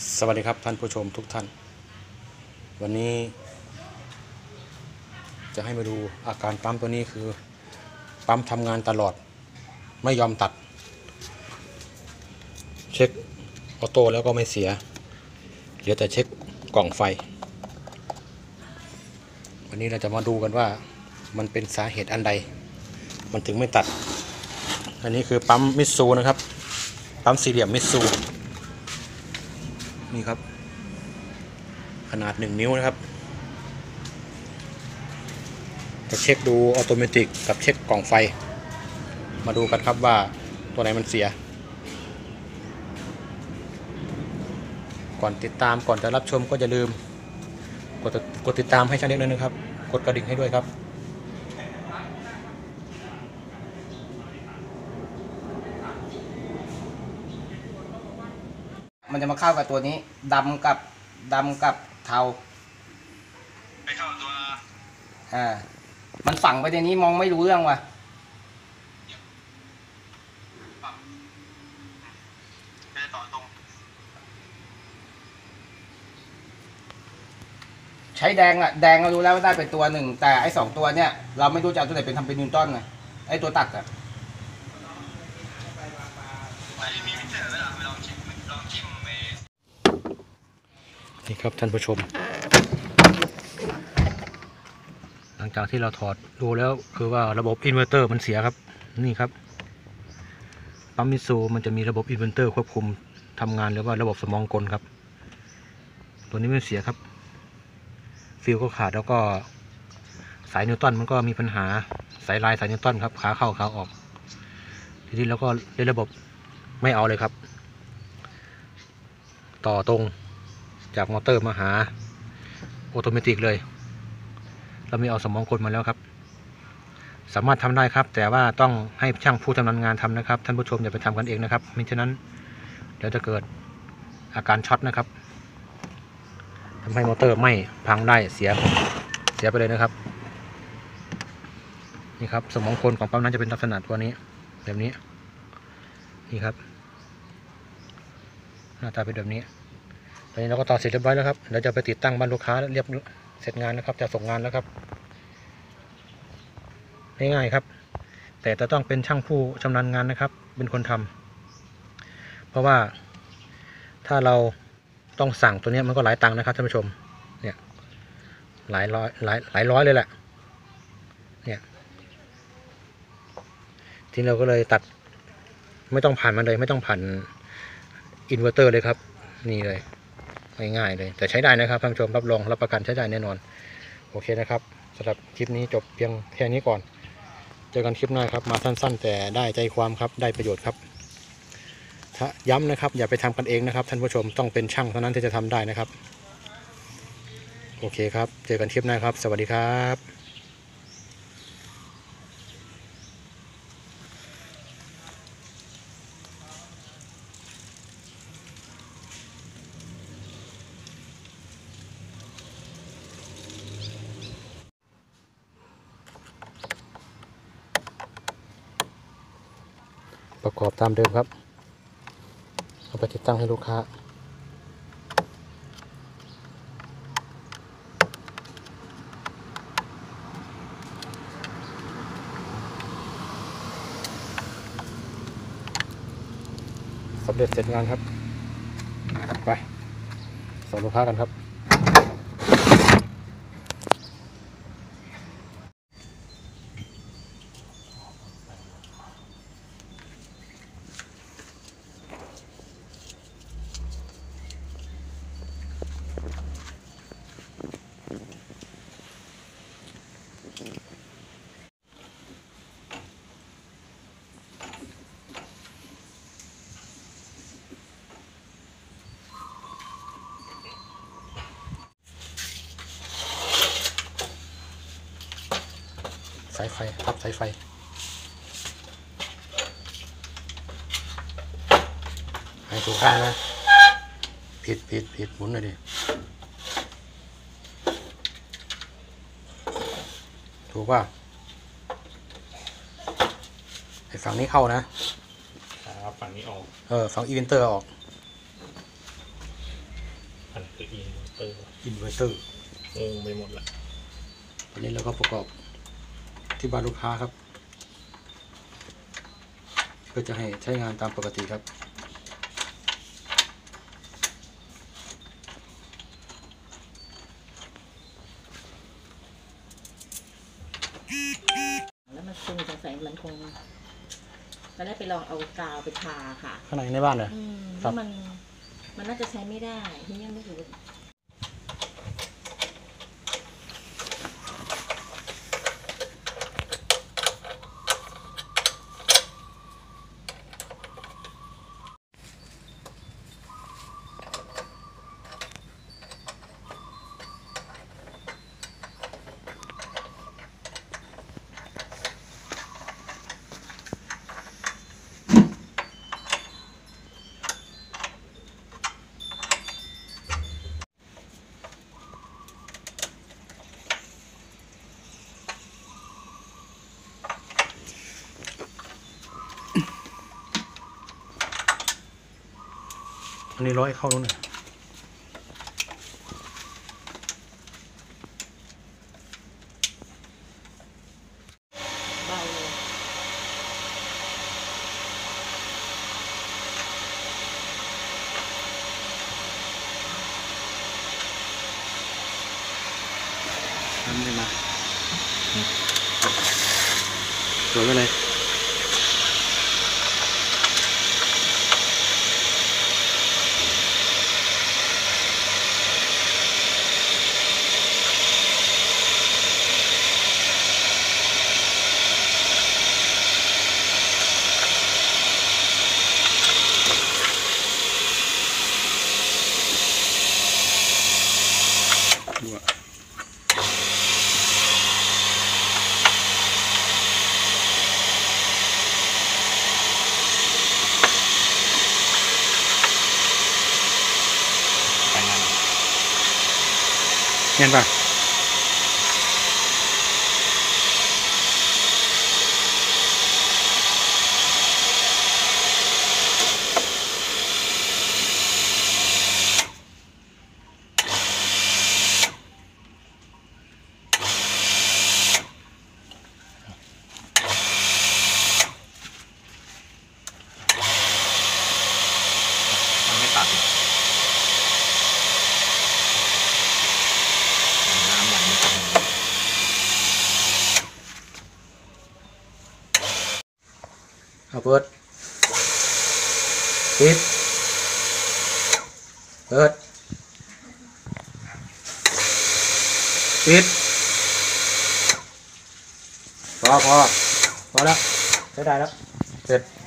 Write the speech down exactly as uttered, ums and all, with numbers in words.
สวัสดีครับท่านผู้ชมทุกท่านวันนี้จะให้มาดูอาการปั๊มตัวนี้คือปั๊มทำงานตลอดไม่ยอมตัดเช็คออโต้แล้วก็ไม่เสียเดี๋ยวจะเช็คกล่องไฟวันนี้เราจะมาดูกันว่ามันเป็นสาเหตุอันใดมันถึงไม่ตัดอันนี้คือปั๊มมิตซูนะครับปั๊มสี่เหลี่ยมมิตซูนี่ครับขนาดหนึ่งนิ้วนะครับจะเช็คดูออโตเมติกกับเช็คกล่องไฟมาดูกันครับว่าตัวไหนมันเสียก่อนติดตามก่อนจะรับชมก็อย่าลืมกดกดติดตามให้ช่องเล็กด้วยนะครับกดกระดิ่งให้ด้วยครับมันจะมาเข้ากับตัวนี้ดำกับดำกับเทาไปเข้าตัวอ่ามันฝังไปในนี้มองไม่รู้เรื่องว่ะใช้แดงอ่ะแดงเรารู้แล้วว่าได้เป็นตัวหนึ่งแต่ไอ้สองตัวเนี่ยเราไม่รู้จะเอาตัวไหนเป็นทำเป็นนิวตันไงไอ้ตัวตัดอ่ะนี่ครับท่านผู้ชมหลังจากที่เราถอดดูแล้วคือว่าระบบอินเวอร์เตอร์มันเสียครับนี่ครับปั๊มมิตซูมันจะมีระบบอินเวอร์เตอร์ควบคุมทำงานหรือว่าระบบสมองกลครับตัวนี้ไม่เสียครับฟิลก็ขาดแล้วก็สายนิวตันมันก็มีปัญหาสายลายสายนิวตันครับขาเข้าขาออกทีนี้เราก็เล่นระบบไม่เอาเลยครับต่อตรงจากมอเตอร์มาหาออโตเมติกเลยเราไม่เอาสมองกลมาแล้วครับสามารถทำได้ครับแต่ว่าต้องให้ช่างผู้ชำนาญงานทำนะครับท่านผู้ชมอย่าไปทำกันเองนะครับมิฉะนั้นเดี๋ยวจะเกิดอาการช็อตนะครับทำให้มอเตอร์ไหม้พังได้เสียเสียไปเลยนะครับนี่ครับสมองกลของปั๊มนั้นจะเป็นลักษณะตัวนี้แบบนี้นี่ครับหน้าตาเป็นแบบนี้ตอนนี้เราก็ต่อเสร็จเรียบร้อยแล้วครับเดี๋ยวจะไปติดตั้งบ้านลูกค้าเรียบเสร็จงานนะครับจะส่งงานแล้วครับง่ายๆครับแต่จะต้องเป็นช่างผู้ชำนาญงานนะครับเป็นคนทำเพราะว่าถ้าเราต้องสั่งตัวนี้มันก็หลายตังค์นะครับท่านผู้ชมเนี่ยหลายร้อยหลายหลายร้อยเลยแหละเนี่ยทีนี้เราก็เลยตัดไม่ต้องผ่านมันเลยไม่ต้องผ่านอินเวอร์เตอร์เลยครับนี่เลยง่ายๆเลยแต่ใช้ได้นะครับท่านผู้ชมรับรองรับประกันใช้ได้แน่นอนโอเคนะครับสำหรับคลิปนี้จบเพียงแค่นี้ก่อนเจอกันคลิปหน้าครับมาสั้นๆแต่ได้ใจความครับได้ประโยชน์ครับถ้าย้ำนะครับอย่าไปทำกันเองนะครับท่านผู้ชมต้องเป็นช่างเท่านั้นที่จะทำได้นะครับโอเคครับเจอกันคลิปหน้าครับสวัสดีครับประกอบตามเดิมครับเอาไปติดตั้งให้ลูกค้าสำเร็จเสร็จงานครับไปส่งลูกค้ากันครับสายไฟทับสายไฟให้ถูกข้างนะผิดผิดผิดหมุนเลยดิถูกป่ะไอ้ฝั่งนี้เข้านะครับฝั่งนี้ออกเออฝั่งอีเวนเตอร์ออกอินเวอร์เตอร์งงไปหมดละตอนนี้เราก็ประกอบที่บ้านลูกค้าครับ เพื่อจะให้ใช้งานตามปกติครับแล้วมันซึมสงสัยมันคงตอนแรกไปลองเอากาวไปทาค่ะข้างในในบ้านเลยอืมครัแล้บวมันมันน่าจะใช้ไม่ได้ที่ยังไม่รู้อันนี้ร้อยเข้าแล้วเนี่ยเบาเลยทำได้มาสวยไปเลยดูอะเห็นปะมันไม่ตัดเลยน้ำไหลไม่ตัดเอาเปิดปิดเปิดปิดพอพอพอแล้วใช้ได้แล้วเสร็จ